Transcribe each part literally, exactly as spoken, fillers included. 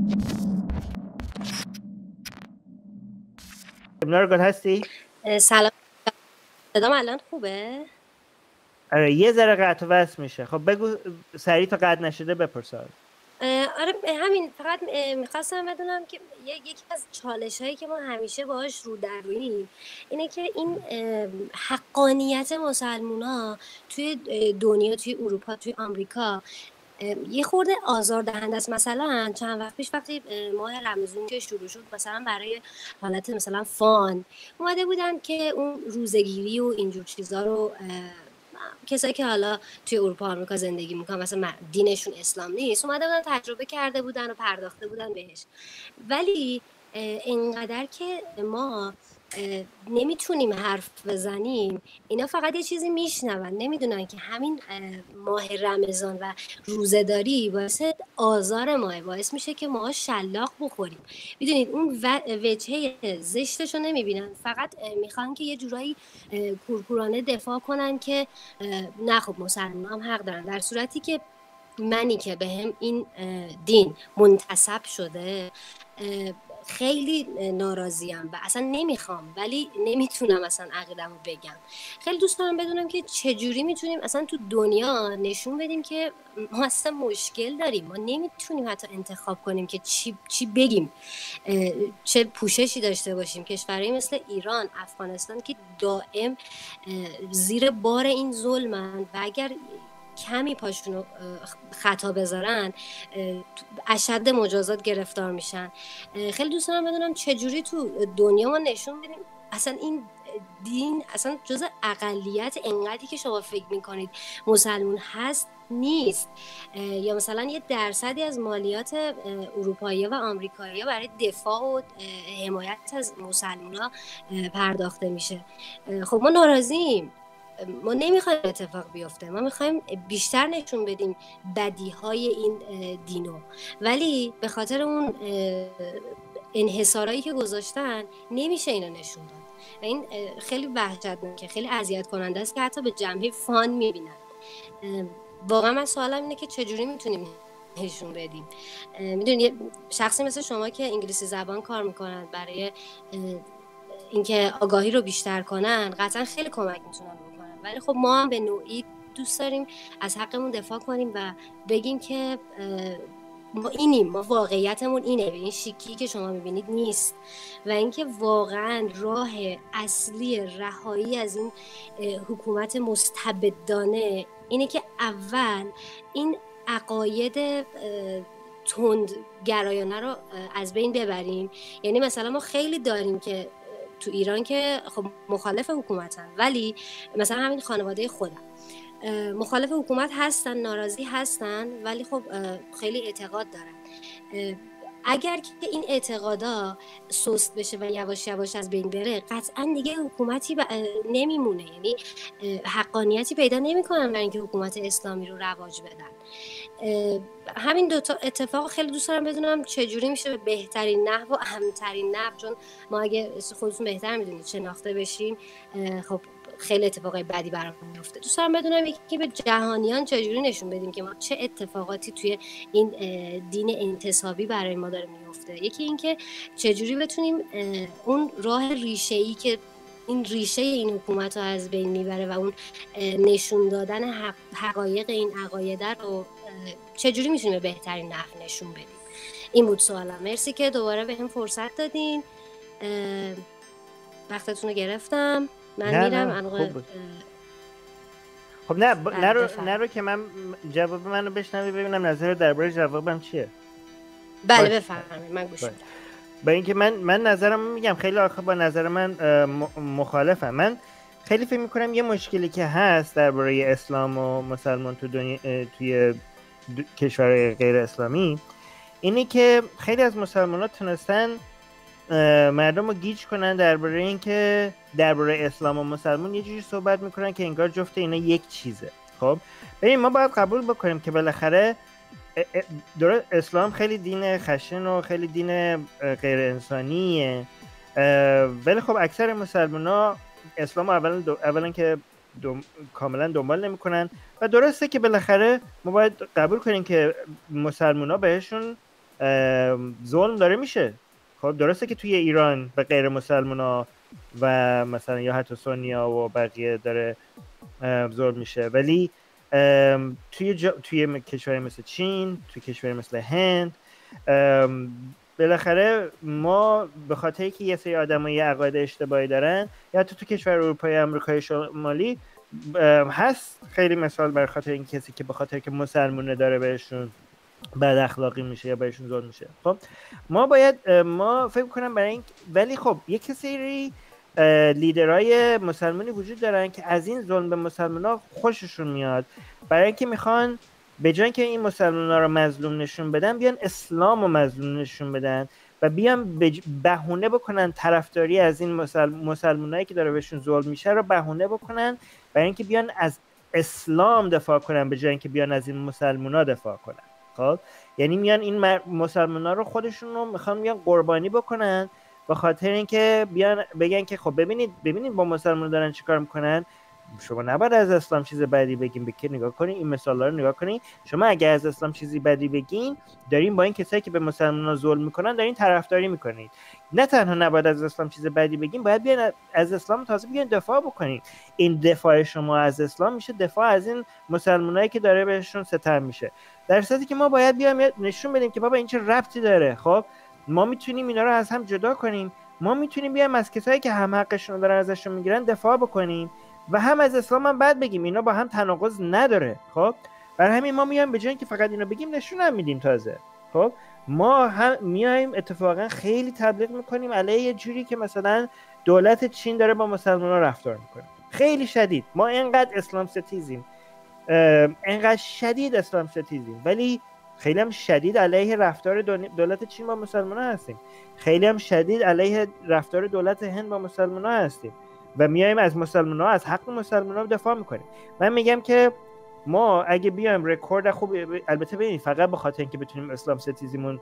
نارگل هستی؟ سلام، صدام الان خوبه؟ آره یه ذره قطع و وصل میشه. خب بگو سریع تا قطع نشده بپرسال. آره همین، فقط میخواستم بدونم که یکی از چالش هایی که ما همیشه باهاش رو در روییم اینه که این حقانیت مسلمون ها توی دنیا، توی اروپا، توی آمریکا یه خورده آزار دهنده است. مثلا چند وقت پیش وقتی ماه رمضان که شروع شد، مثلا برای حالت مثلا فان اومده بودن که اون روزگیری و اینجور چیزا رو کسایی که حالا توی اروپا آمریکا زندگی میکنن، مثلا دینشون اسلام نیست، اومده بودن تجربه کرده بودن و پرداخته بودن بهش. ولی اینقدر که ما نمیتونیم حرف بزنیم، اینا فقط یه چیزی میشنون، نمیدونن که همین ماه رمضان و روزه‌داری باعث آزار ماه، باعث میشه که ما شلاق بخوریم. میدونید اون وجهه زشتشو نمیبینن، فقط میخوان که یه جورایی کورکورانه دفاع کنن که نه خب مسلمان هم حق دارن، در صورتی که منی که به هم این دین منتسب شده خیلی ناراضیم و اصلا نمیخوام، ولی نمیتونم اصلا عقیدمو بگم. خیلی دوست دارم بدونم که چجوری میتونیم اصلا تو دنیا نشون بدیم که ما اصلا مشکل داریم، ما نمیتونیم حتی انتخاب کنیم که چی, چی بگیم، چه پوششی داشته باشیم. کشورهایی مثل ایران، افغانستان که دائم زیر بار این ظلمن و اگر کمی پاشونو خطا بذارن اشد مجازات گرفتار میشن. خیلی دوست دارم بدونم چجوری تو دنیا ما نشون بدیم اصلا این دین اصلا جز اقلیت انقدری که شما فکر میکنید مسلمون هست نیست، یا مثلا یه درصدی از مالیات اروپایی و آمریکایی برای دفاع و حمایت از مسلمون ها پرداخته میشه. خب ما ناراضیم، ما نمیخوایم اتفاق بیفته، ما میخوایم بیشتر نشون بدیم بدیهای این دینو، ولی به خاطر اون انحصارایی که گذاشتن نمیشه اینو نشون داد و این خیلی وحشتناکه، خیلی اذیت کننده است که حتی به جنبه فان میبینن. واقعا من سوالم اینه که چجوری میتونیم نشون بدیم. میدونید شخصی مثل شما که انگلیسی زبان کار میکنن برای اینکه آگاهی رو بیشتر کنن قطعا خیلی کمک میتونن بکنن، ولی خب ما هم به نوعی دوست داریم از حقمون دفاع کنیم و بگیم که ما اینیم، ما واقعیتمون اینه، به این شیکی که شما میبینید نیست، و اینکه واقعا راه اصلی رهایی از این حکومت مستبدانه اینه که اول این عقاید تند گرایانه رو از بین ببریم. یعنی مثلا ما خیلی داریم که تو ایران که خب مخالف حکومتن، ولی مثلا همین خانواده خودم مخالف حکومت هستن، ناراضی هستن، ولی خب خیلی اعتقاد دارن. اگر که این اعتقادا سست بشه و یواش یواش از بین بره، قطعا دیگه حکومتی ب... نمیمونه، یعنی حقانیتی پیدا نمیکنن برای اینکه حکومت اسلامی رو رواج بدن. همین دوتا اتفاق خیلی دوست دارم بدونم چجوری میشه به بهترین نحو و اهمترین نحو، چون ما اگه خودتون بهتر میدونید شناخته بشیم خب خیلی اتفاقای بدی برامون میفته. دوست دارم بدونم یکی به جهانیان چجوری نشون بدیم که ما چه اتفاقاتی توی این دین انتصابی برای ما داره میفته. یکی این که چجوری بتونیم اون راه ریشه‌ای که این ریشه این حکومت رو از بین میبره و اون نشون دادن حق، حقایق این عقاید رو چجوری میتونیم به بهترین نحو نشون بدیم. این بود سوالم. مرسی که دوباره به هم فرصت دادین، وقتتون رو گرفتم. من نه میرم نه انقدر خوب بود. خب نه ب... نرو نرو که من جواب منو بشنوی ببینم نظر درباره جوابم چیه. بله بفرمایید، من گوش میدم. با اینکه من من نظرم میگم خیلی آخه با نظر من مخالفم. من خیلی فکر میکنم یه مشکلی که هست درباره اسلام و مسلمان تو دنیا توی کشورهای غیر اسلامی اینه که خیلی از مسلمان‌ها تونستن مردم رو گیج کنن درباره این که درباره اسلام و مسلمان یه جوری صحبت میکنن که انگار جفت اینا یک چیزه. خب ببین ما باید قبول بکنیم که بالاخره درست اسلام خیلی دین خشن و خیلی دین غیر انسانیه، ولی خب اکثر مسلمان‌ها اسلام اولا دو اولا که دوم، کاملا دنبال نمیکنن و درسته که بالاخره ما باید قبول کنیم که مسلمان‌ها بهشون ظلم داره میشه. خب درسته که توی ایران به غیر مسلمان و مثلا یا حتی سنیا و بقیه داره ظلم میشه، ولی توی جا... توی کشوری مثل چین، توی کشوری مثل هند، بالاخره ما به خاطر که یه سری آدم‌ها یه عقاید اشتباهی دارن، یا حتی تو کشور اروپایی آمریکای شمالی هست خیلی مثال بر خاطر این کسی که به خاطر که مسلمونه داره بهشون بد اخلاقی میشه یا بهشون ظلم میشه. خب ما باید ما فکر کنم برای این، ولی خب یک سری لیدرهای مسلمانی وجود دارن که از این ظلم به مسلمان‌ها خوششون میاد، برای اینکه میخوان به جای اینکه این مسلمان‌ها رو مظلوم نشون بدن، بیان اسلام رو مظلوم نشون بدن و بیان بهونه بکنن طرفداری از این مسل... مسلمانایی که داره بهشون ظلم میشه رو بهونه بکنن، برای اینکه بیان از اسلام دفاع کنن به جای اینکه بیان از این مسلمان‌ها دفاع کنن. خب یعنی میان این مسلمان‌ها رو خودشون رو میخوان میان قربانی بکنن به خاطر اینکه بیان بگن که خب ببینید ببینید با مسلمان‌ها دارن چیکار میکنن، شما نباید از اسلام چیز بدی بگین. بگین نگاه کنین این مثالا رو نگاه کنین، شما اگه از اسلام چیزی بدی بگین دارین با این کسایی که به مسلمان‌ها ظلم میکنن دارین طرفداری میکنید. نه تنها نباید از اسلام چیز بدی بگین، باید بیان از اسلام تازه بیان دفاع بکنین. این دفاع شما از اسلام میشه دفاع از این مسلمانایی که داره بهشون ستم میشه، در صورتی که ما باید بیام نشون بدیم که بابا این چه ربطی داره. خب ما میتونیم اینا رو از هم جدا کنیم، ما میتونیم بیام از کسایی که هم حقشون رو دارن ازشون میگیرن دفاع بکنیم و هم از اسلام هم بعد بگیم، اینا با هم تناقض نداره. خب برای همین ما میایم به جای اینکه فقط اینو بگیم نشون هم میدیم تازه. خب ما هم میایم اتفاقا خیلی تبلیغ میکنیم علیه یه جوری که مثلا دولت چین داره با مسلمان‌ها رفتار میکنه خیلی شدید. ما اینقدر اسلام ستیزیم، اینقدر شدید اسلام ستیزیم، ولی خیلی هم شدید علیه رفتار دولت چین با مسلمان‌ها هستیم، خیلی هم شدید علیه رفتار دولت هند با مسلمان‌ها هستیم و میایم از مسلمان‌ها از حق مسلمان‌ها دفاع میکنیم. من میگم که ما اگه بیایم رکورد خوب، البته ببینید فقط به خاطر اینکه بتونیم اسلام ستیزیمون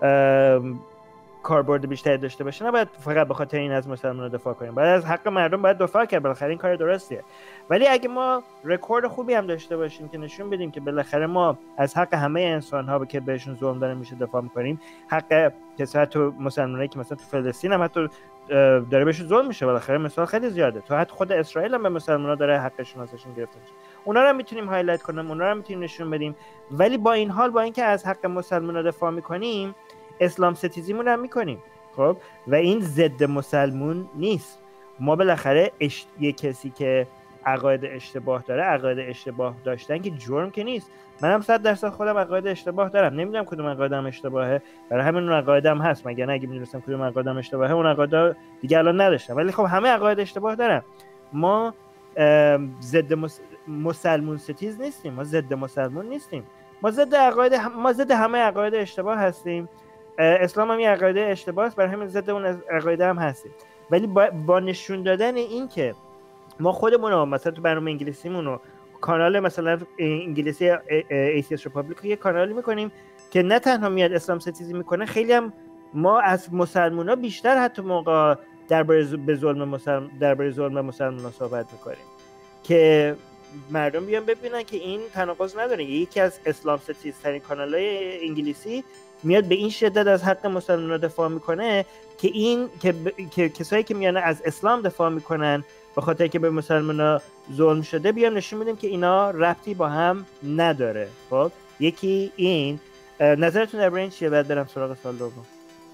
کاربرد بیشتری داشته باشه نباید فقط به خاطر این از مسلمان‌ها دفاع کنیم، باید از حق مردم باید دفاع کرد، بالاخره این کار درستیه. ولی اگه ما رکورد خوبی هم داشته باشیم که نشون بدیم که بالاخره ما از حق همه انسان‌ها که بهشون ظلم داره میشه دفاع میکنیم، حق کسایی تو مسلمانایی که مثلا تو فلسطین هم حتی داره بهشون ظلم میشه، بالاخره مثال خیلی زیاده، تو حتی خود اسرائیل هم به مسلمان‌ها داره حقشون ازشون گرفته میشه، اونا رو میتونیم هایلایت کنیم، اونا رو میتونیم نشون بدیم. ولی با این حال با اینکه از حق مسلمان‌ها دفاع میکنیم اسلام ستیزیمون هم میکنیم. خب و این ضد مسلمون نیست. ما بالاخره اش... یه کسی که عقاید اشتباه داره، عقاید اشتباه داشتن که جرم که نیست. منم صد درصد خودم عقاید اشتباه دارم، نمیدونم کدوم عقایدم اشتباهه، برای همین اون عقایدم هست، مگر نه اگه میدونستم کدوم عقایدم اشتباهه اون عقاید دیگه الان نداشتم. ولی خب همه عقاید اشتباه دارم. ما ضد مس... مسلمون ستیز نیستیم، ما ضد مسلمون نیستیم، ما ضد عقاید هم... ما ضد همه عقاید اشتباه هستیم. اسلام هم یه عقاید اشتباه است، برای همین ضد اون عقاید هم هستیم. ولی با, با نشون دادن این که ما خودمون رو مثلا تو برنامه انگلیسیمون رو کانال مثلا انگلیسی ایتیس رپابلیک یه کانالی میکنیم که نه تنها میاد اسلام ستیزی میکنه، خیلی هم ما از مسلمونا بیشتر حتی موقع درباره به ظلم مسلمان درباره ظلم مسلمان‌ها صحبت میکنیم که مردم بیان ببینن که این تناقض نداره. یکی از اسلام ستیزترین کانال‌های انگلیسی میاد به این شدت از حق مسلمان‌ها دفاع میکنه که این که, ب... که کسایی که میان از اسلام دفاع میکنن به خاطر که به مسلمان‌ها ظلم شده بیان نشون میدیم که اینا ربطی با هم نداره. خب یکی این. نظرتون درباره این چیه؟ بعد برم سراغ سوال دوم.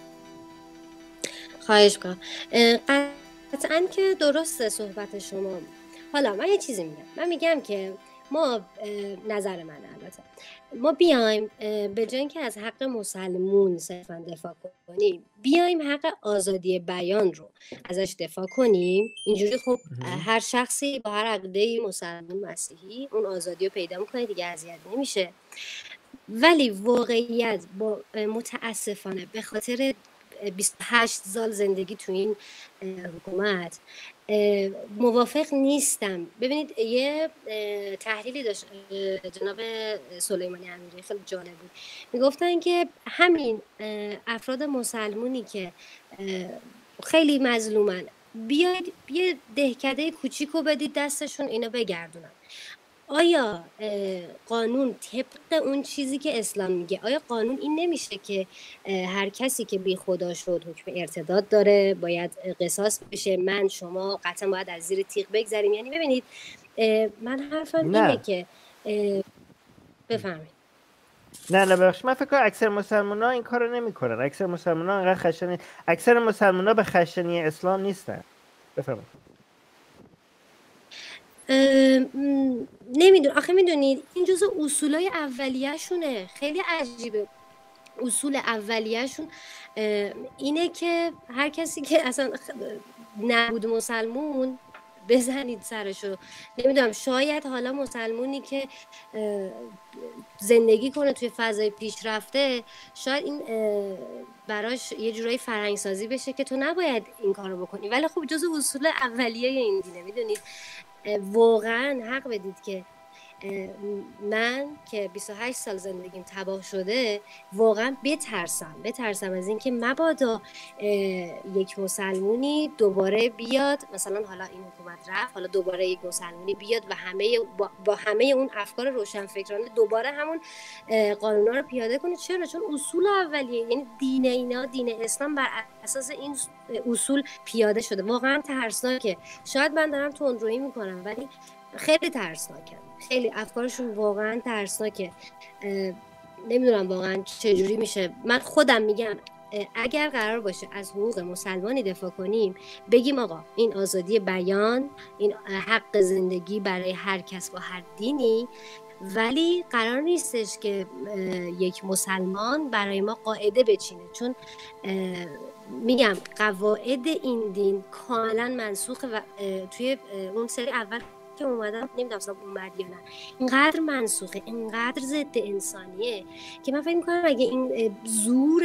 خواهش می‌کنم. قطعاً که درسته صحبت شما. حالا من یه چیزی میگم. من میگم که ما نظر من البته ما بیایم به جای اینکه از حق مسلمون صرفا دفاع کنیم بیایم حق آزادی بیان رو ازش دفاع کنیم. اینجوری خب هر شخصی با هر عقیده مسلمان مسیحی اون آزادی رو پیدا میکنه دیگه، اذیت نمیشه. ولی واقعیت با متاسفانه به خاطر بیست و هشت سال زندگی تو این حکومت موافق نیستم. ببینید یه تحلیلی داشت جناب سلیمانی امیری خیلی جالب بود، میگفتن که همین افراد مسلمونی که خیلی مظلومن بیاید یه دهکده کوچیکو بدید دستشون اینا بگردونن. آیا قانون طبق اون چیزی که اسلام میگه، آیا قانون این نمیشه که هر کسی که بی خدا شد حکم ارتداد داره، باید قصاص بشه، من شما قطعا باید از زیر تیغ بگذریم؟ یعنی ببینید من حرفم نه. اینه که بفهمید. نه نه بخش، من فکر کنم اکثر مسلمان ها این کار رو نمی کنن. اکثر مسلمان ها انقدر خشنی، اکثر مسلمان ها به خشنی اسلام نیستن. بفرمایید. نمیدون آخه میدونید این جزء اصولای اولیه‌شونه. خیلی عجیبه. اصول اولیه‌شون اینه که هر کسی که اصلا نبود مسلمون بزنید سرشو. نمیدونم، شاید حالا مسلمونی که زندگی کنه توی فضای پیشرفته، شاید این براش یه جورایی فرهنگ سازی بشه که تو نباید این کارو بکنی، ولی خب جزء اصول اولیه این دینه. میدونید واقعا حق بدید که من که بیست و هشت سال زندگیم تباه شده واقعا بترسم بترسم از اینکه مبادا یک مسلمونی دوباره بیاد، مثلا حالا این حکومت رفت، حالا دوباره یک مسلمونی بیاد و همه با, با همه اون افکار روشنفکرانه دوباره همون قانونا رو پیاده کنه. چرا؟ چون اصول اولیه، یعنی دین اینا، دین اسلام بر اساس این اصول پیاده شده. واقعا ترسناکه. شاید من دارم تندرویی میکنم ولی خیلی ترسناکه، خیلی افکارشون واقعا ترسناکه. نمیدونم واقعا چجوری میشه. من خودم میگم اگر قرار باشه از حقوق مسلمانی دفاع کنیم، بگیم آقا این آزادی بیان، این حق زندگی برای هر کس با هر دینی، ولی قرار نیستش که یک مسلمان برای ما قاعده بچینه، چون میگم قواعد این دین کاملا منسوخه و توی اون سری اول که اومدم نمیدونم اصلا اومد یا نه، اینقدر منسوخه، اینقدر ضد انسانیه که من فکر میکنم اگه این زور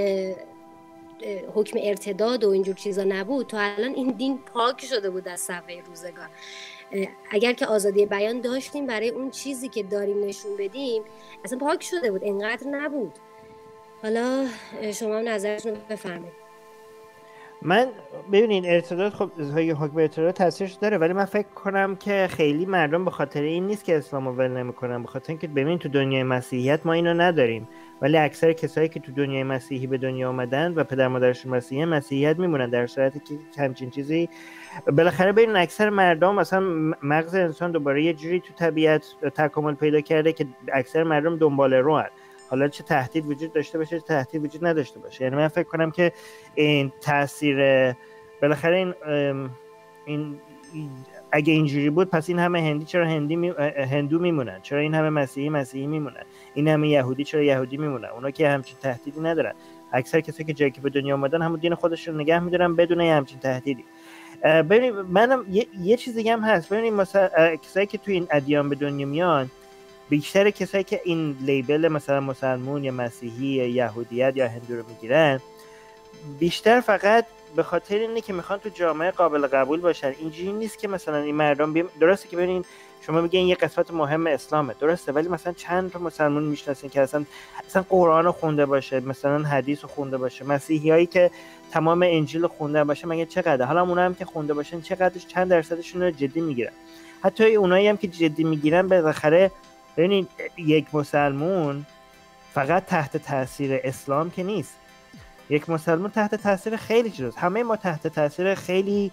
حکم ارتداد و اینجور چیزا نبود تا الان این دین پاک شده بود از صفحه روزگار. اگر که آزادی بیان داشتیم برای اون چیزی که داریم نشون بدیم اصلا پاک شده بود، اینقدر نبود. حالا شما نظرتون رو بفرمایید. من ببینین ارتداد خب حکم ارتداد تاثیرش داره، ولی من فکر کنم که خیلی مردم به خاطر این نیست که اسلامو ول نمیکنن، به خاطر اینکه ببین تو دنیای مسیحیت ما اینو نداریم، ولی اکثر کسایی که تو دنیای مسیحی به دنیا اومدن و پدر مادرشون مسیحی مسیحیت میمونن، در صورتی که همچین چیزی بالاخره ببین اکثر مردم مثلا مغز انسان دوباره یه جوری تو طبیعت تکامل پیدا کرده که اکثر مردم دنبال رو هست. حالا چه تهدید وجود داشته باشه چه تهدید وجود نداشته باشه. یعنی من فکر کنم که این تاثیر بالاخره این این اگه اینجوری بود پس این همه هندی چرا هندی می، هندو میمونن؟ چرا این همه مسیحی مسیحی میمونن؟ این همه یهودی چرا یهودی میمونن؟ اونا که همچین تهدیدی ندارن. اکثر کسایی که جایی که به دنیا اومدن همون دین خودشون نگه میدارن بدون همچین تهدیدی. ببینید منم یه, یه چیز دیگه هم هست. ببینید مثلا کسایی که تو این ادیان به دنیا میان، بیشتر کسایی که این لیبل مثلا مسلمون یا مسیحی یا یهودیت یا هندو رو میگیرن، بیشتر فقط به خاطر اینه که میخوان تو جامعه قابل قبول باشن. اینجوری نیست که مثلا این مردم بیم... درسته که ببینین شما میگین یه قسمت مهم اسلامه، درسته، ولی مثلا چند تا مسلمان میشناسین که اصلا اصلا قرآن رو خونده باشه، مثلا حدیث رو خونده باشه، مسیحیایی که تمام انجیل رو خونده باشه، مگه چقدر؟ حالا اونا هم که خونده باشن چقدرش، چند درصدشون رو جدی میگیرن؟ حتی اونایی هم که جدی میگیرن بالاخره ببینید یک مسلمون فقط تحت تاثیر اسلام که نیست، یک مسلمان تحت تاثیر خیلی چیزاست. همه ما تحت تاثیر خیلی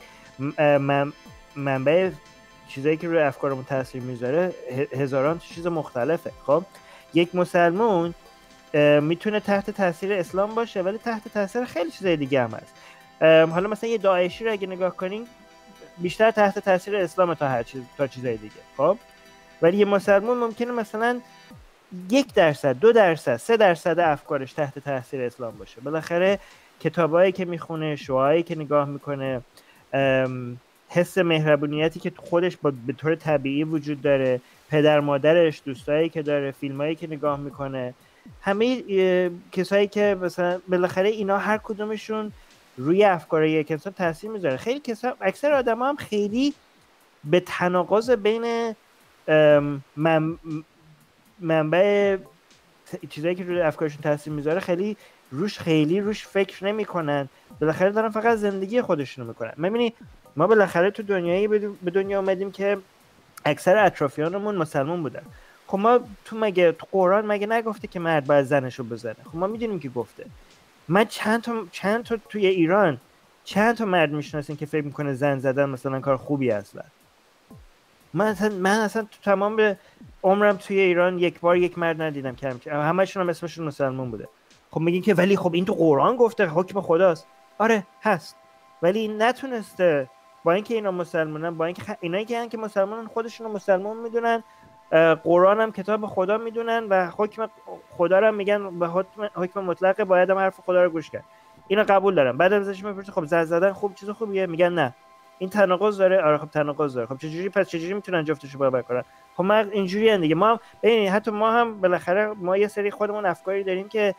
منبع چیزایی که روی افکارمون تاثیر میذاره هزاران چیز مختلفه. خب یک مسلمون میتونه تحت تاثیر اسلام باشه ولی تحت تاثیر خیلی چیزای دیگه هم هست. حالا مثلا یه داعشی رو اگه نگاه کنین بیشتر تحت تاثیر اسلام تا هر چیز تا چیزای دیگه. خب ولی یه مسلمان ممکنه مثلا یک درصد، دو درصد، سه درصد افکارش تحت تاثیر اسلام باشه. بالاخره کتابایی که میخونه، شعاعی که نگاه میکنه، حس مهربونیتی که خودش با به طور طبیعی وجود داره، پدر مادرش، دوستایی که داره، فیلمایی که نگاه میکنه، همه کسایی که مثلا بالاخره اینا هر کدومشون روی افکار یک انسان تاثیر میذاره. خیلی کسا اکثر آدما هم خیلی به تناقض بین من منبع چیزایی که روی افکارشون تاثیر میذاره خیلی روش خیلی روش فکر نمیکنن، بالاخره دارن فقط زندگی خودشونو میکنن. میبینی ما بالاخره تو دنیایی به دنیا اومدیم که اکثر اطرافیانمون مسلمان بودن. خب ما تو مگه تو قرآن مگه نگفته که مرد باید زنشو بزنه؟ خب ما میدونیم که گفته. من چند تا چند تا توی ایران چند تا مرد میشناسیم که فکر میکنه زن زدن مثلا کار خوبی اصلا. من اصلا من اصلا تو تمام عمرم توی ایران یک بار یک مرد ندیدم که همشون هم اسمشون مسلمان بوده. خب میگین که ولی خب این تو قرآن گفته، حکم خداست. آره هست، ولی این نتونسته با اینکه اینا مسلمانن، با اینکه خ... اینایی که هن که مسلمانن خودشون رو مسلمان میدونن، قرآن هم کتاب خدا میدونن و حکم خدا رو میگن به حکم, حکم مطلقه، باید هم حرف خدا رو گوش کرد. اینا قبول دارن. بعد ازش میپرسه خب زن زدن خوب چیز خوبیه؟ میگن نه این تناقض داره. آره خب تناقض داره. خب چجوری پس چجوری میتونن جفتشو برابر کنن؟ خب ما اینجوری ان دیگه. ما ببین حتی ما هم بالاخره ما یه سری خودمون افکاری داریم که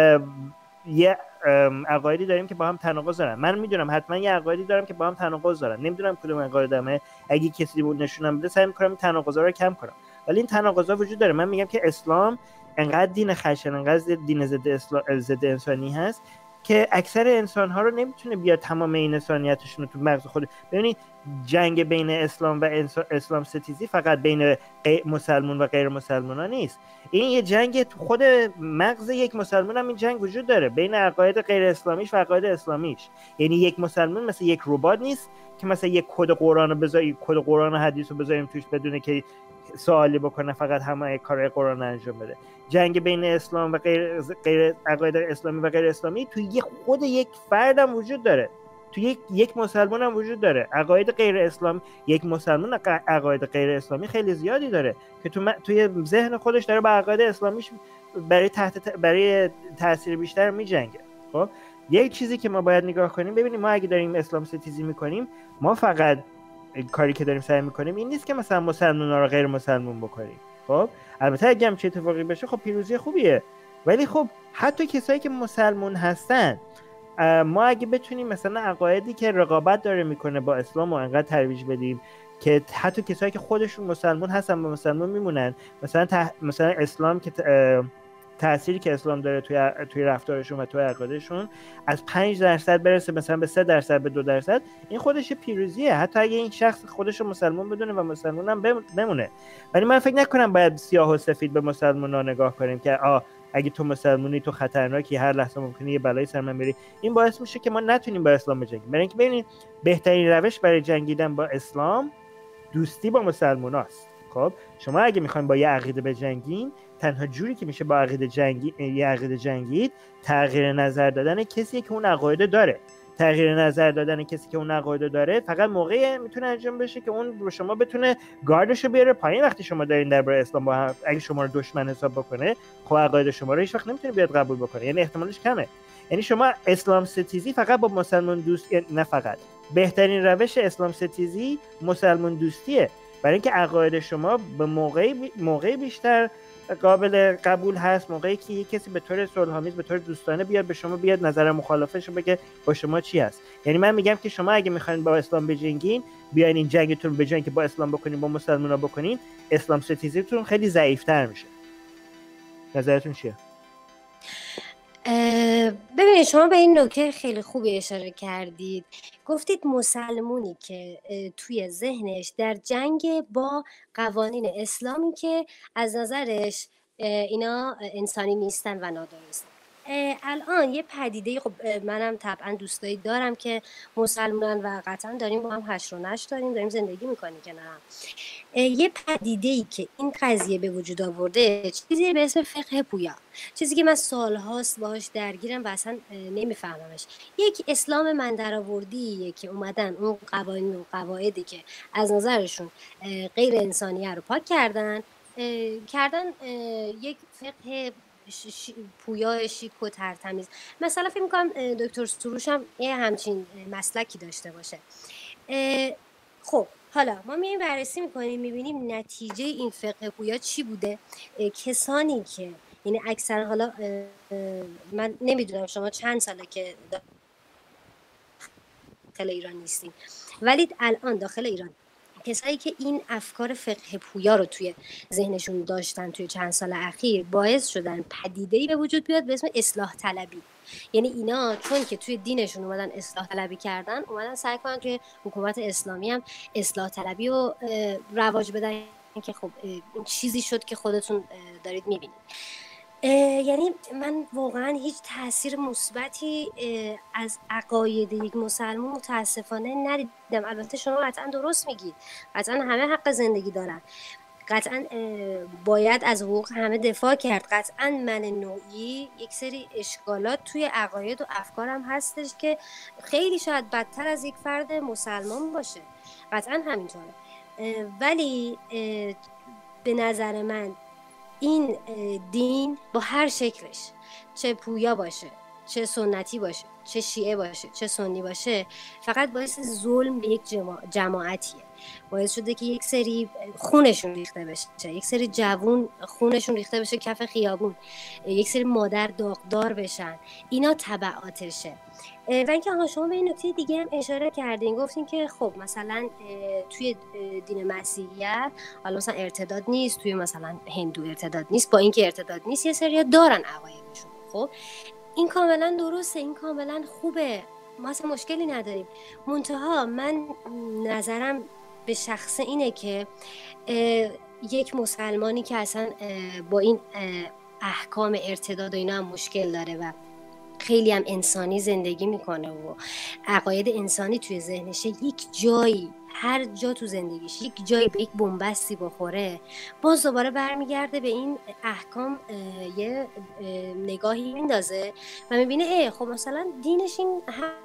یه عقایدی داریم که با هم تناقض دارن. من میدونم حتما یه عقایدی دارم که با هم تناقض دارن، نمیدونم کدوم عقایدمه. اگه کسی بود نشونم بده سعی میکنم این تناقضا رو کم کنم، ولی این تناقضا وجود داره. من میگم که اسلام انقدر دین خشن، انقدر دین ضد اسلام ضد انسانی هست که اکثر انسان‌ها رو نمیتونه بیاد تمام این انسانیتشون رو تو مغز خود. ببینید جنگ بین اسلام و اسلام ستیزی فقط بین مسلمان و غیر مسلمان‌ها نیست. این یه جنگ تو خود مغز یک مسلمان هم این جنگ وجود داره، بین عقاید غیر اسلامیش و عقاید اسلامیش. یعنی یک مسلمان مثل یک ربات نیست که مثلا یک کد قرآن رو بذاری، کد قرآن و حدیث رو بذاریم توش بدونه که سوالی بکنه، فقط همه کارهای قرآن انجام بده. جنگ بین اسلام و غیر غیر عقاید اسلامی و غیر اسلامی توی یک خود یک فرد هم وجود داره، توی یک یک مسلمان هم وجود داره. عقاید غیر اسلام، یک مسلمان عقاید غیر اسلامی خیلی زیادی داره که تو توی ذهن خودش داره با عقاید اسلامیش برای تحت برای تاثیر بیشتر میجنگه. خب یک چیزی که ما باید نگاه کنیم، ببینیم ما اگه داریم اسلام ستیزی میکنیم، ما فقط کاری که داریم سعی میکنیم این نیست که مثلا مسلمان‌ها رو غیر مسلمان بکنیم. خب البته اگه هم چه اتفاقی بشه خب پیروزی خوبیه، ولی خب حتی کسایی که مسلمان هستن، ما اگه بتونیم مثلا عقایدی که رقابت داره میکنه با اسلام رو انقدر ترویج بدیم که حتی کسایی که خودشون مسلمان هستن و مسلمان میمونن، مثلا تح... مثلا اسلام که ت... تأثیری که اسلام داره توی توی رفتارشون و توی عقایدشون از پنج درصد برسه مثلا به سه درصد، به دو درصد، این خودش پیروزیه. حتی اگه این شخص خودش رو مسلمان بدونه و مسلمان هم بمونه. ولی من فکر نکنم باید سیاه و سفید به مسلمان‌ها نگاه کنیم که آ اگه تو مسلمونی تو خطرناکی، هر لحظه ممکنه یه بلایی سر من بری. این باعث میشه که ما نتونیم با اسلام بجنگیم. برای اینکه ببینید بهترین روش برای جنگیدن با اسلام دوستی با مسلماناست. خب شما اگه میخواین با یه عقیده بجنگین، تنها جوری که میشه با عقیده جنگی یه عقیده جنگید تغییر نظر دادن کسی که اون عقاید داره. تغییر نظر دادن کسی که اون عقاید داره فقط موقعی میتونه انجام بشه که اون رو شما بتونه گاردشو بیاره پایین. وقتی شما دارین درباره اسلام با هم، اگه شما رو دشمن حساب بکنه، خب عقاید شما رو هیچ وقت نمیتونه بیاد قبول بکنه، یعنی احتمالش کمه. یعنی شما اسلام ستیزی فقط با مسلمان دوست، نه فقط، بهترین روش اسلام ستیزی مسلمان دوستیه، برای اینکه عقاید شما به موقعی موقعی بیشتر قابل قبول هست، موقعی که یک کسی به طور صلح‌آمیز، به طور دوستانه بیاد به شما بیاد نظر مخالفش رو بگه با شما چی هست. یعنی من میگم که شما اگه میخواین با اسلام بجنگین، بیاین این جنگتون به جای اینکه با اسلام بکنین با مسلمان‌ها بکنین، اسلام ستیزیتون خیلی ضعیف‌تر میشه. نظرتون چیه؟ ببینید شما به این نکته خیلی خوبی اشاره کردید. گفتید مسلمونی که توی ذهنش در جنگ با قوانین اسلامی که از نظرش اینا انسانی نیستن و نادرستن. الان یه پدیده، خب منم طبعا دوستایی دارم که مسلمانن و قطعا داریم با هم هشت و نشت داریم داریم زندگی میکنیم کنارم. یه پدیده‌ای که این قضیه به وجود آورده چیزی به اسم فقه پویا، چیزی که من سالهاست باهاش درگیرم و اصلا نمیفهممش. یک اسلام من درآوردیه که اومدن اون قوانین و قواعدی که از نظرشون غیر انسانیه رو پاک کردن کردن یک فقه پویا شیک و ترتمیز. مثلا فکر می‌کنم دکتر سروش هم یه همچین مسلکی داشته باشه. خب حالا ما میایم بررسی میکنیم، میبینیم نتیجه این فقه پویا چی بوده. کسانی که یعنی اکثر، حالا من نمیدونم شما چند ساله که داخل ایران نیستین، ولی الان داخل ایران کسایی که این افکار فقه پویا رو توی ذهنشون داشتن توی چند سال اخیر باعث شدن پدیده‌ای به وجود بیاد به اسم اصلاح طلبی. یعنی اینا چون که توی دینشون اومدن اصلاح طلبی کردن، اومدن سعی کنن توی حکومت اسلامی هم اصلاح طلبی رو رواج بدن که خب این چیزی شد که خودتون دارید میبینید. یعنی من واقعا هیچ تاثیر مثبتی از عقاید یک مسلمان متاسفانه ندیدم. البته شما قطعا درست میگید، قطعا همه حق زندگی دارن، قطعا باید از حقوق همه دفاع کرد، قطعا من نوعی یک سری اشکالات توی عقاید و افکارم هستش که خیلی شاید بدتر از یک فرد مسلمان باشه، قطعا همینطوره. ولی به نظر من این دین با هر شکلش، چه پویا باشه، چه سنتی باشه، چه شیعه باشه، چه سنی باشه، فقط باعث ظلم به یک جماع... جماعتیه. باعث شده که یک سری خونشون ریخته بشه، یک سری جوون خونشون ریخته بشه کف خیابون، یک سری مادر داغدار بشن. اینا تبعاتشه. و اینکه شما به این نکته دیگه هم اشاره کردین، گفتین که خب مثلا توی دین مسیحیت حالا مثلا ارتداد نیست، توی مثلا هندو ارتداد نیست، با اینکه ارتداد نیست یه سری دارن عقایدشون. خب این کاملا درسته، این کاملا خوبه، ما اصلا مشکلی نداریم. منتها من نظرم به شخص اینه که یک مسلمانی که اصلا با این احکام ارتداد و اینا هم مشکل داره و خیلی هم انسانی زندگی میکنه و عقاید انسانی توی ذهنشه، یک جایی، هر جا تو زندگیش یک جایی به یک بنبستی بخوره، باز دوباره برمیگرده به این احکام یه نگاهی میندازه و میبینه ای خب مثلا دینش این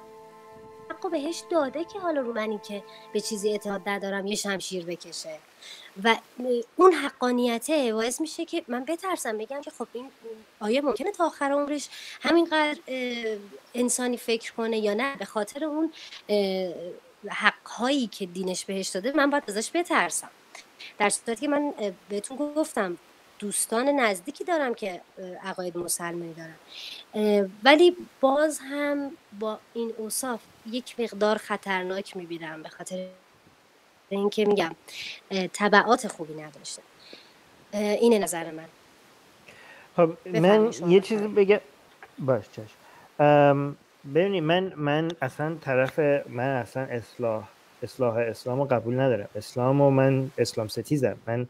حقو بهش داده که حالا رو منی که به چیزی اعتقاد ندارم یه شمشیر بکشه. و اون حقانیته باعث میشه که من بترسم بگم که خب این آیا ممکنه تا آخر عمرش همینقدر انسانی فکر کنه یا نه، به خاطر اون حقهایی که دینش بهش داده من باید ازش بترسم. در صورتی که من بهتون گفتم دوستان نزدیکی دارم که عقاید مسلمانی دارن، ولی باز هم با این اوصاف یک مقدار خطرناک میبینم، به خاطر اینکه میگم تبعات خوبی نداشته. اینه نظر من. خب من یه چیزی بگم. باش چشم. ببینید من من اصلا طرف من اصلا اصلاح اصلاح اسلام رو قبول ندارم. اسلام و من اسلام ستیزم، من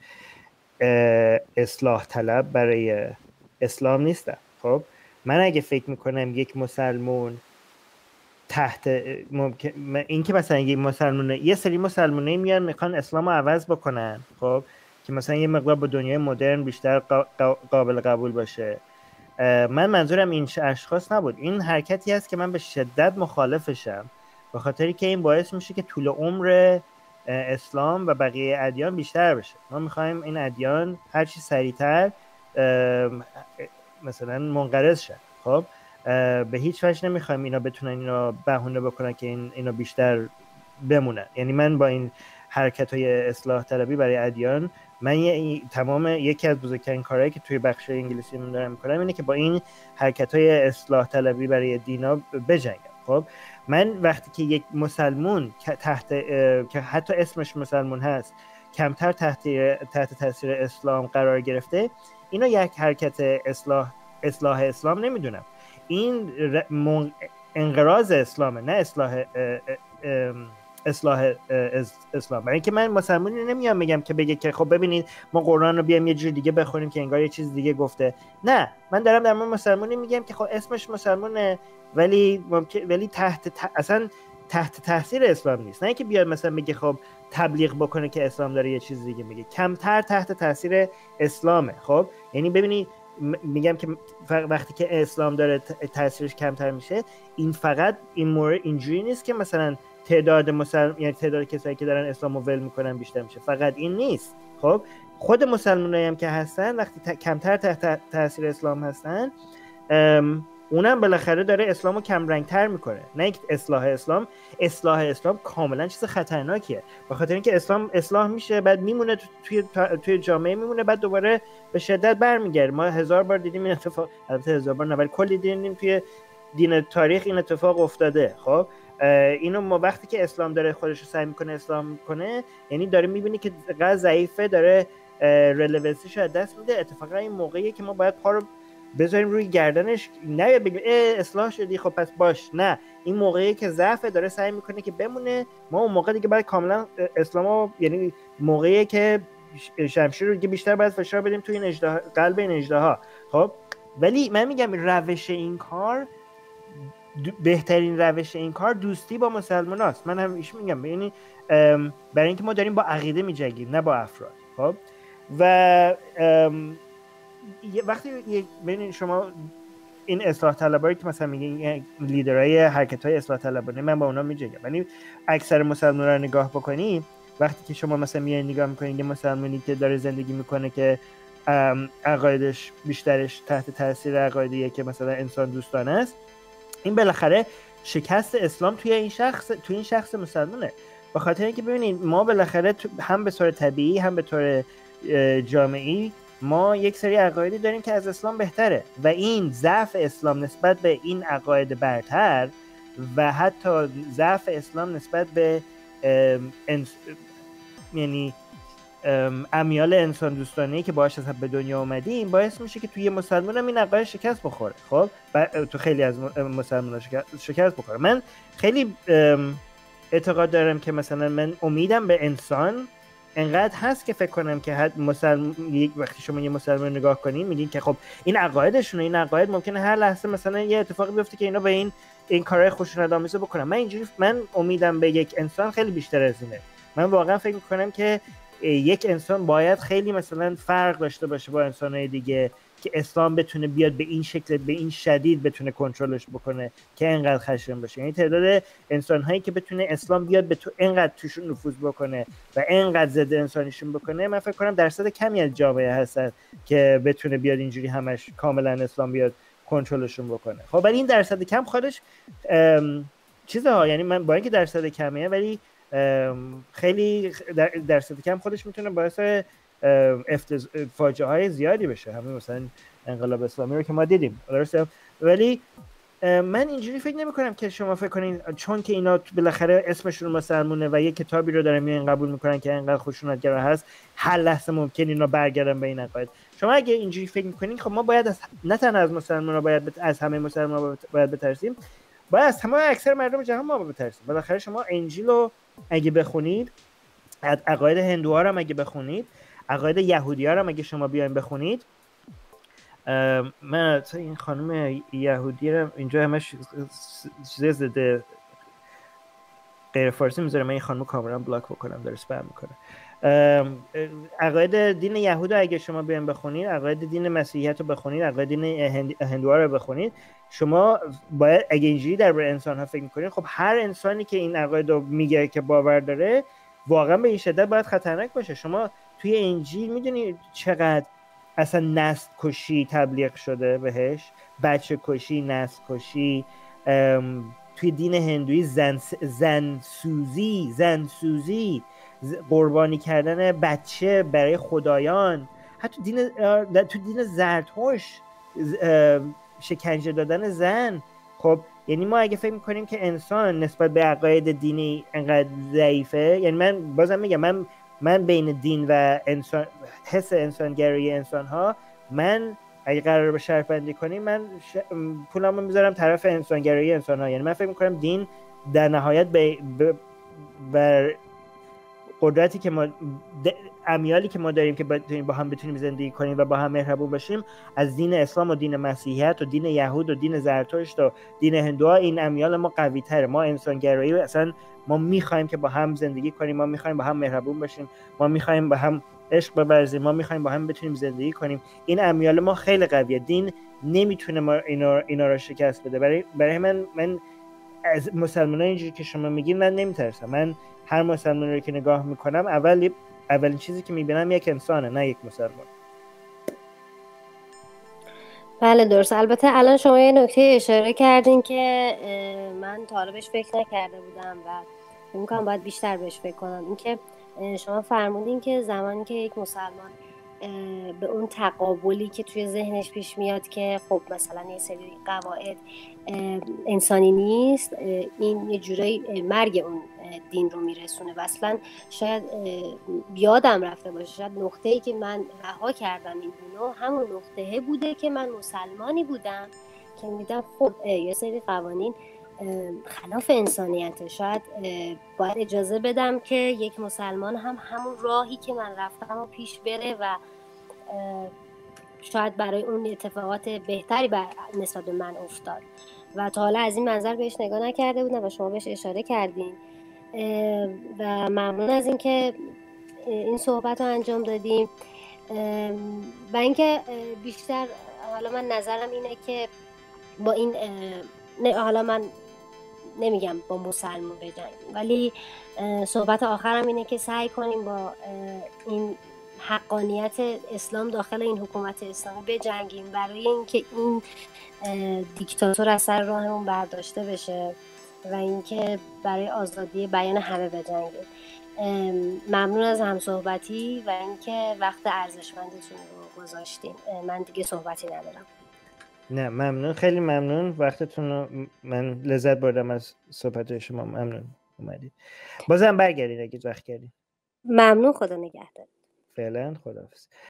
اصلاح طلب برای اسلام نیستم. خب من اگه فکر میکنم یک مسلمون تحت ممکن این که مثلا یک مسلمونه، یه سری مسلمونه میان میخوان اسلام رو عوض بکنن، خب که مثلا یه مقدار با دنیای مدرن بیشتر قابل قبول باشه. من منظورم این اشخاص نبود. این حرکتی هست که من به شدت مخالفشم، به خاطری که این باعث میشه که طول عمر اسلام و بقیه ادیان بیشتر بشه. ما میخوایم این ادیان هر چی سریعتر مثلا منقرض شن. خب به هیچ وجه نمیخوایم اینا بتونن اینا بهونه بکنن که این اینا بیشتر بمونن. یعنی من با این حرکت‌های اصلاح طلبی برای ادیان، من یه تمام یکی از بزرگترین کارهایی که توی بخش انگلیسی من دارم میکنم اینه که با این حرکت‌های اصلاح طلبی برای دینا بجنگم. خب من وقتی که یک مسلمون که تحت که حتی اسمش مسلمون هست کمتر تحت تحت تاثیر اسلام قرار گرفته، اینا یک حرکت اصلاح اصلاح اسلام نمیدونم. این انقراض اسلامه، نه اصلاح اصلاح اسلام. برای اینکه من مسلمانی نمیام بگم که بگه که خب ببینید ما قرآن رو بیام یه جور دیگه بخونیم که انگار یه چیز دیگه گفته. نه، من دارم در مورد مسلمانی میگم که خب اسمش مسلمونه ولی ممکن ولی تحت ت... اصلا تحت تاثیر اسلام نیست. نه اینکه بیاد مثلا بگه خب تبلیغ بکنه که اسلام داره یه چیز دیگه میگه، کمتر تحت تاثیر اسلامه. خب یعنی ببینید میگم که وقتی که اسلام داره تاثیرش کمتر میشه، این فقط این مورد اینجوری نیست که مثلا تعداد مسلمان، یعنی تعداد کسایی که دارن اسلامو ول میکنن بیشتر میشه، فقط این نیست. خب خود مسلمانایی هم که هستن وقتی ت... کمتر تحت تاثیر اسلام هستن، اونم بالاخره داره اسلامو کم رنگتر میکنه. نه اینکه اصلاح اسلام اصلاح اسلام کاملا چیز خطرناکیه، به خاطر اینکه اسلام اصلاح میشه بعد میمونه توی توی جامعه میمونه، بعد دوباره به شدت برمیگرده. ما هزار بار دیدیم این اتفاق، البته هزار بار نه ولی کلی دیدیم توی دین تاریخ این اتفاق افتاده. خب اینو ما وقتی که اسلام داره خودش رو سعی میکنه اسلام کنه، یعنی داره میبینی که قدر ضعیفه، داره رلوانسیش رو از دست میده. اتفاقا این موقعیه که ما باید پا رو بذاریم روی گردنش، نه بگیم اه اصلاح شدی خب پس باش. نه، این موقعی که ضعف داره سعی میکنه که بمونه. ما اون موقع دیگه باید کاملا اسلامو، یعنی موقعی که شمشیر رو دیگه بیشتر باید فشار بدیم توی این اژدها، قلب این اژدها. خب ولی من میگم روش این کار، بهترین روش این کار دوستی با مسلمان هست. من همیشه میگم یعنی برای اینکه ما داریم با عقیده میجنگیم نه با افراد. خب و وقتی ببینید شما این اصلاح طلبایی که مثلا میگین لیدرهای حرکت‌های اصلاح طلبانه، من با اونا میجنگم، یعنی اکثر مسلمان‌ها رو نگاه بکنی، وقتی که شما مثلا میای نگاه میکنید یه مسلمانی که داره زندگی میکنه که عقایدش بیشترش تحت تاثیر عقایدیه که مثلا انسان دوستانه است، این بالاخره شکست اسلام توی این شخص توی این شخص مسلمانه. به خاطر اینکه ببینید ما بالاخره هم به طور طبیعی هم به طور جامعی ما یک سری عقایدی داریم که از اسلام بهتره و این ضعف اسلام نسبت به این عقاید برتر و حتی ضعف اسلام نسبت به انس... یعنی امیال انسان دوستانه‌ای که باهاش به دنیا اومدیم باعث میشه که توی مسلمان هم این عقاید شکست بخوره. خب تو خیلی از مسلمان‌ها شکست بخوره. من خیلی اعتقاد دارم که مثلا من امیدم به انسان انقدر هست که فکر کنم که حد مسلم یک وقتی شما یه مسلمان نگاه کنین میگین که خب این عقایدشونه، این عقاید ممکنه هر لحظه مثلا یه اتفاقی بیفته که اینا به این این کارهای خشونت‌آمیز بکنن. من اینجوری من امیدم به یک انسان خیلی بیشتر از اینه. من واقعا فکر می‌کنم که یک انسان باید خیلی مثلا فرق داشته باشه با انسان‌های دیگه که اسلام بتونه بیاد به این شکل، به این شدید بتونه کنترلش بکنه که انقدر خشن باشه. یعنی تعداد انسان‌هایی که بتونه اسلام بیاد به تو انقدر توشون نفوذ بکنه و انقدر ضد انسانیشون بکنه، من فکر کنم درصد کمی از جامعه هستن که بتونه بیاد اینجوری همش کاملا اسلام بیاد کنترلشون بکنه. خب ولی این درصد کم خودش چیزها، یعنی من با اینکه درصد کمیه ولی خیلی درصد کم خودش میتونه باعث افتز... فاجعه های زیادی بشه. همین مثلا انقلاب اسلامی رو که ما دیدیم. درسته؟ ولی من اینجوری فکر نمی کنم که شما فکر کنین چون که اینا بالاخره اسمشون مسلمونه و یه کتابی رو دارن میان قبول میکنن که انقدر خشونتگر هست، هر لحظه ممکن اینا برگردن به این عقاید. شما اگه اینجوری فکر میکنین خب ما باید از... نه تنها از مسلمان‌ها باید بت... از همه مسلمان‌ها باید بترسیم، باید از همه اکثر مردم جهان ما باید بترسیم. بالاخره شما انجیل رو اگه بخونید، عقاید هندوها رو هم اگه بخونید، عقاید یهودی‌ها رو هم اگه شما بیاین بخونید، من این خانم یهودی رو اینجا همش چیز زده غیر فارسی میذاره، من این خانم کاملا بلاک بکنم، داره اسپم میکنه. عقاید دین یهود رو اگه شما بیاین بخونید، عقاید دین مسیحیت رو بخونید، عقاید دین هندوها رو بخونید، شما باید اگه اینجوری درباره انسان ها فکر میکنید، خب هر انسانی که این عقاید رو میگه که باور داره واقعا به این شدت باید خطرناک باشه. شما توی انجیل میدونی چقدر اصلا نسل کشی تبلیغ شده بهش، بچه کشی، نسل کشی، توی دین هندویی زن زن سوزی زن سوزی قربانی کردن بچه برای خدایان، حتی دین تو دین زرتشت شکنجه دادن زن. خب یعنی ما اگه فکر میکنیم که انسان نسبت به عقاید دینی انقدر ضعیفه، یعنی من بازم میگم من من بین دین و انسان، حس انسانگرایی انسان ها، من اگه قرار به شرط بندی کنیم من ش... پولمو میذارم طرف انسانگرایی انسان ها. یعنی من فکر میکنم دین در نهایت به ب... بر قدرتی که ما د... امیالی که ما داریم که با هم بتونیم زندگی کنیم و با هم مهربون باشیم از دین اسلام و دین مسیحیت و دین یهود و دین زرتشت و دین هندوها، این امیال ما قوی تره. ما انسانگرایی اصلا ما میخوایم که با هم زندگی کنیم، ما میخوایم با هم مهربون باشیم، ما میخوایم با هم عشق بورزیم، ما میخوایم با هم بتونیم زندگی کنیم. این امیال ما خیلی قویه. دین نمیتونه ما اینا اینا رو شکست بده. برای برای من من از مسلمان‌ها اینجوری که شما میگین من نمیترسم. من هر مسلمانی رو که نگاه میکنم اول اولین چیزی که میبینم یک انسانه، نه یک مسلمان. بله درست. البته الان شما یه نکته اشاره کردین که من تا حالا بهش فکر نکرده بودم و فکر می‌کنم باید بیشتر بهش فکر کنم. این که شما فرمودین که زمانی که یک مسلمان به اون تقابلی که توی ذهنش پیش میاد که خب مثلا یه سری قواعد انسانی نیست، این یه جورایی مرگ اون دین رو میرسونه و اصلا شاید یادم رفته باشه، شاید نقطه‌ای که من رها کردم این دینو همون نقطه بوده که من مسلمانی بودم که میدم خب یه سری قوانین خلاف انسانیته، شاید باید اجازه بدم که یک مسلمان هم همون راهی که من رفتم و پیش بره و شاید برای اون اتفاقات بهتری بر نسبت به من افتاد و تا حالا از این منظر بهش نگاه نکرده بودم و شما بهش اشاره کردین و ممنون از اینکه این صحبت رو انجام دادیم. و اینکه بیشتر حالا من نظرم اینه که با این نه حالا من نمیگم با مسلمان بجنگیم، ولی صحبت آخرم اینه که سعی کنیم با این حقانیت اسلام داخل این حکومت اسلامی بجنگیم برای اینکه این دیکتاتور از سر راهمون برداشته بشه و اینکه برای آزادی بیان همه بجنگیم. ممنون از همصحبتی و اینکه وقت ارزشمندتون رو گذاشتین. من دیگه صحبتی ندارم. نه ممنون، خیلی ممنون، وقتتون رو من لذت بردم از صحبت شما. ممنون اومدید، بازم برگردید اگه وقت کردید. ممنون، خدا نگهدار. فعلا خداحافظ.